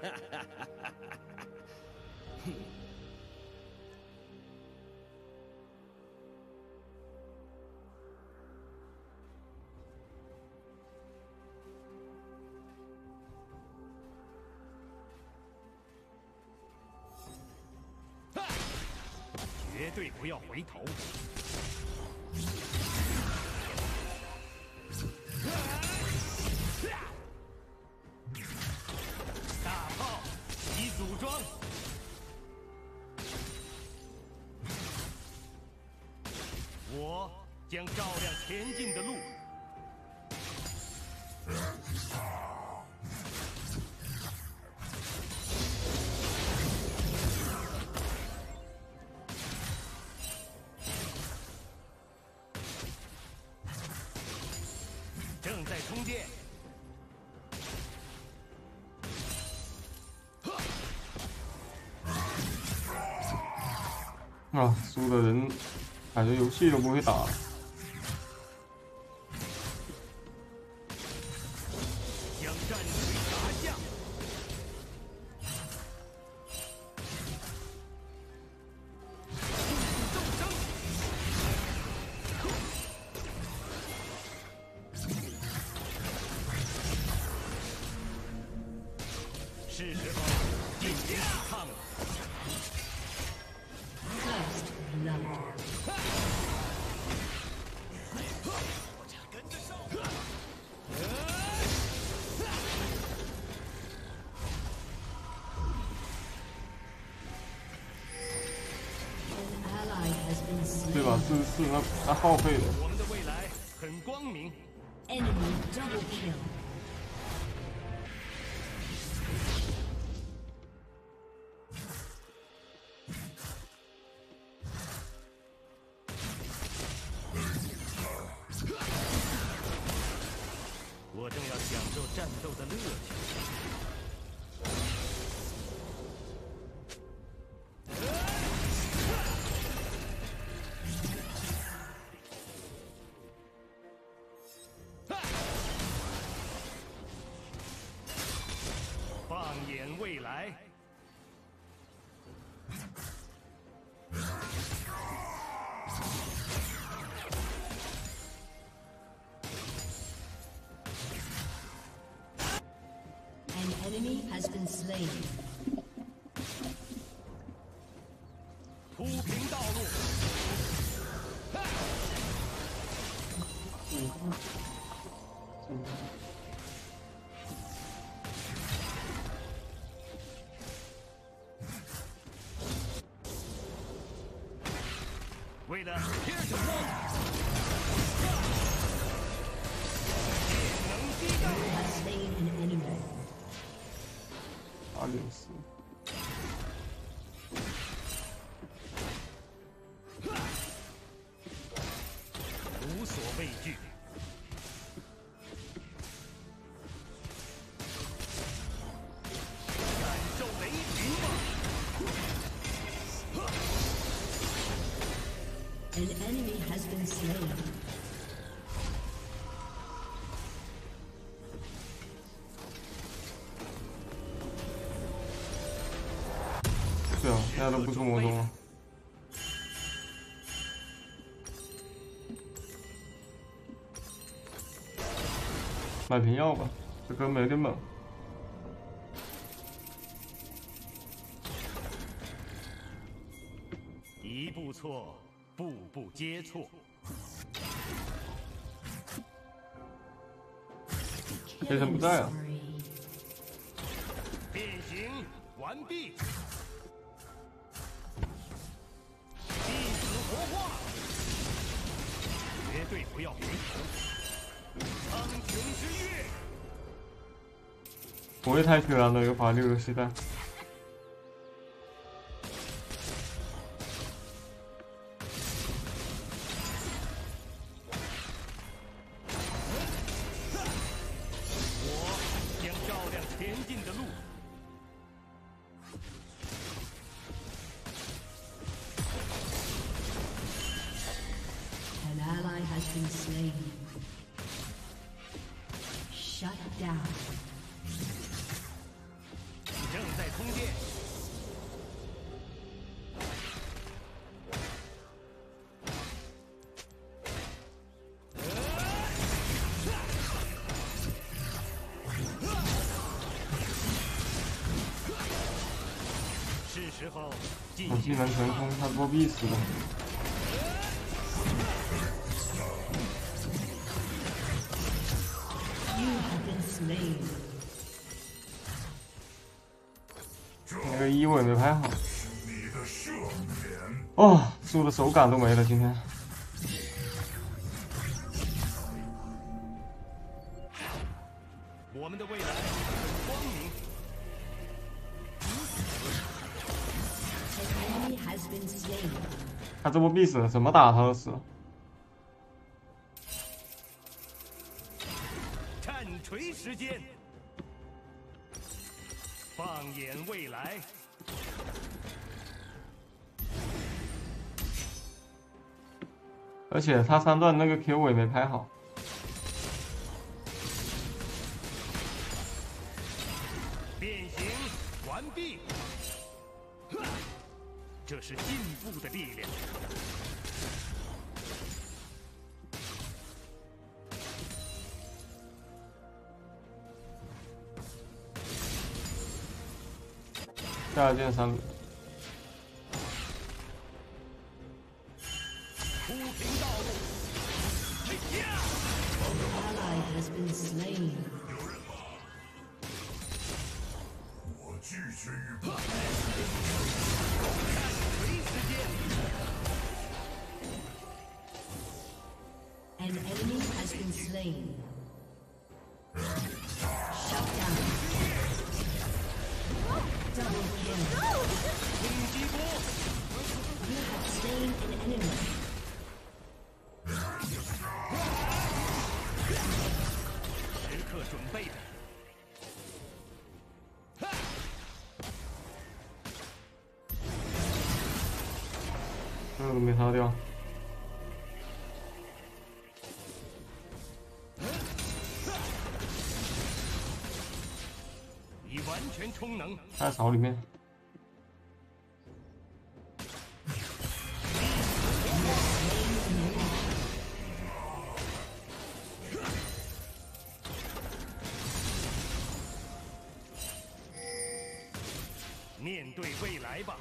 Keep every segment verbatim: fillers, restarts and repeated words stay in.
绝对不要回头！大炮已组装，我将照亮前进的路。 正在充电。 啊，输的人感觉游戏都不会打了。 将战锤砸下。众生。 是时候进行抵抗了。跟着上。 对吧？是是那那耗费的。 我们的未来很光明。 Enemy double kill. 我正要享受战斗的乐趣。放眼未来。 Enemy has been slain. 铺平道路。为了 Here to one。技能击败。 Has slain an enemy. 八点四。 无所畏惧。感受雷霆吧。 An enemy has been slain. 对啊，大家都不出魔宗了。买瓶药吧，这哥们有点猛。 一步错，步步皆错。 黑神不在啊。 变形完毕。 活化，绝对不要回头！苍穹之月， 不会太缺了，那个法律游戏的。 我将照亮前进的路。 An ally has been slain. Shut down. 正时候进我技能全空，他作弊死了。 那个一我也没拍好。哦，输的手感都没了，今天。 我们的未来光明。 他这波必死，怎么打他都死了。 战锤时间，放眼未来。 而且他三段那个 Q 我也没拍好。 变形完毕。这是进步的力量。 下一件三米。 铺平道路。嘿呀！ Ally has been slain. 我拒绝与不。 An enemy has been slain. Shut down. Double kill. You have slain an enemy. 时刻准备着。 这个都没杀掉。 已完全充能。 在草里面。 面对未来吧。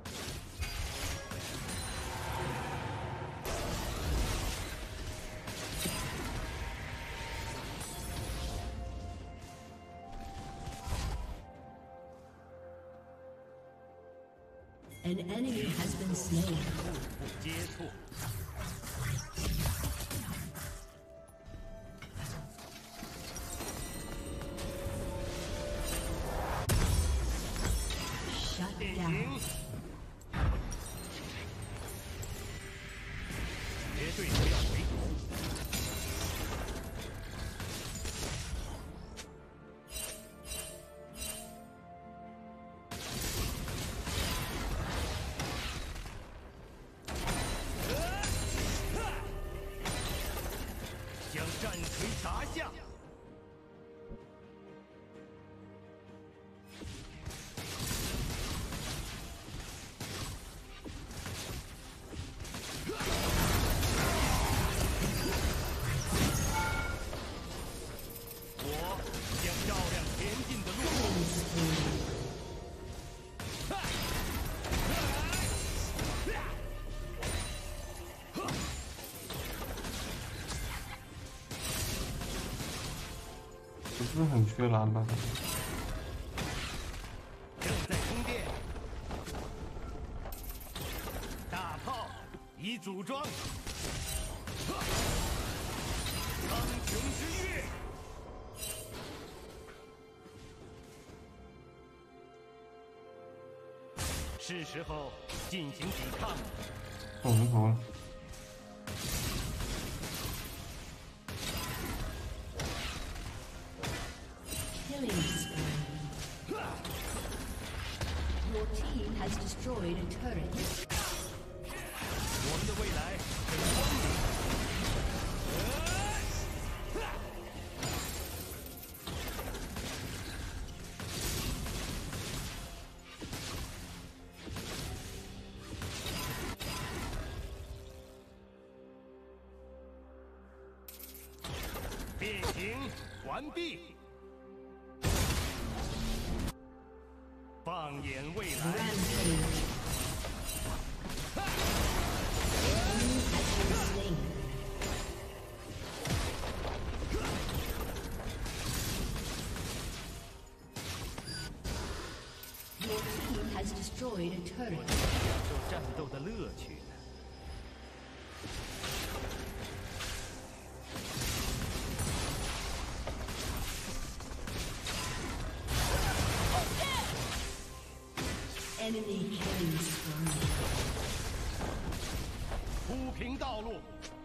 An enemy has been slain. 不接触。 Shut 变 down. 形。绝对不要回头。将战锤砸下。 我将照亮前进的路。 不是很缺蓝吧？ 正在充电。大炮已组装。苍穹之月。是时候进行抵抗。 我们头了。 Killing spree. Your team has destroyed a turret. 我们的未来很光明。变形完毕。放放眼未来。 Rampage. Enemy has been slain. Your team has destroyed a turret. 享受战斗的乐趣呢。 Enemy killing spree. 铺平道路。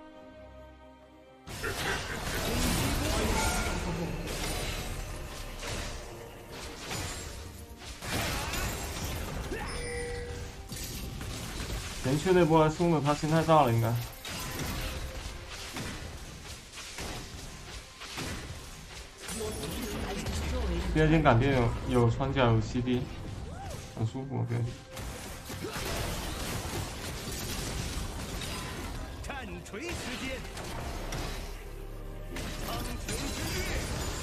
前期那波还送的他心太大了，应该。第二件改变有有穿甲有 C D， 很舒服，我觉得。 战锤时间，苍穹之月，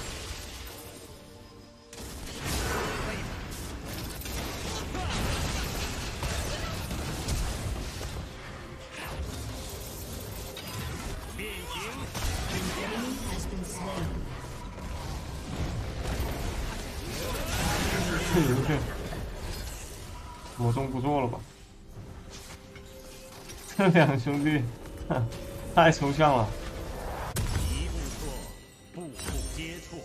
变形， An enemy has been slain. 这游戏魔动不做了吧？这两兄弟。 太抽象了。 一步错，步步皆错。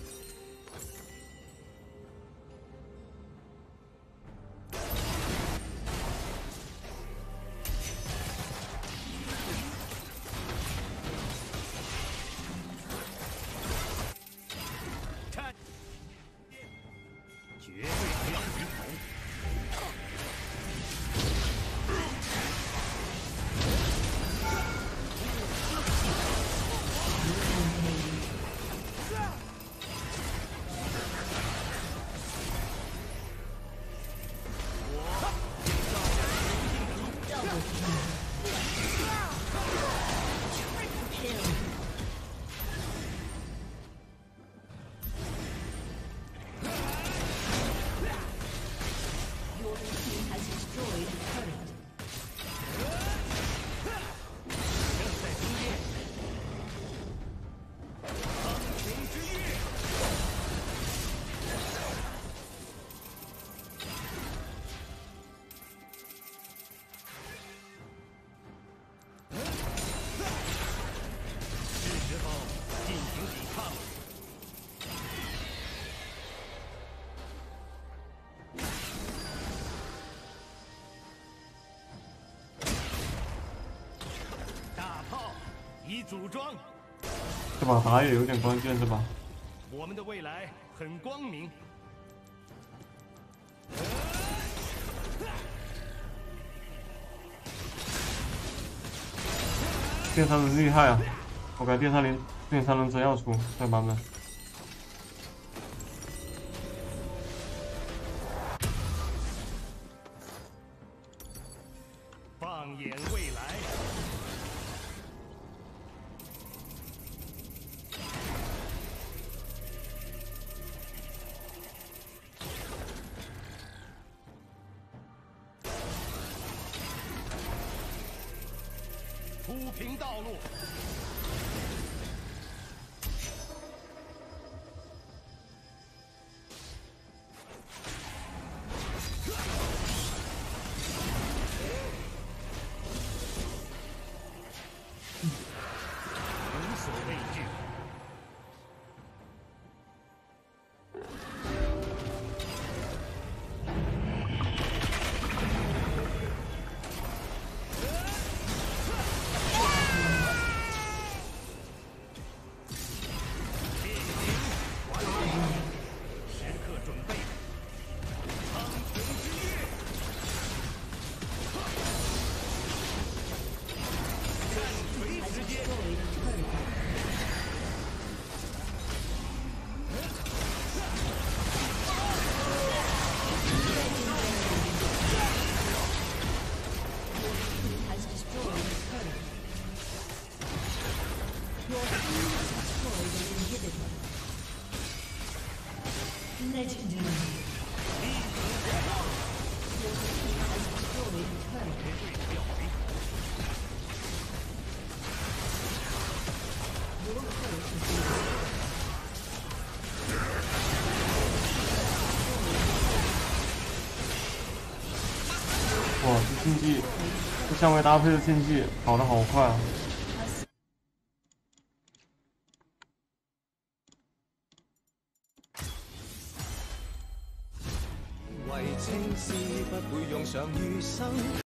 战，绝对不要低头。 已组装， 这把打野有点关键，这把。 我们的未来很光明。 电杀人厉害啊！我感觉电杀人电杀人真要出这个版本。 放眼未来，铺平道路。无所畏惧。时刻准备，苍穹之月。战锤时间。 Legendary. 哇，这竞技，这相位搭配的竞技跑得好快啊！ 为情是不会用上余生。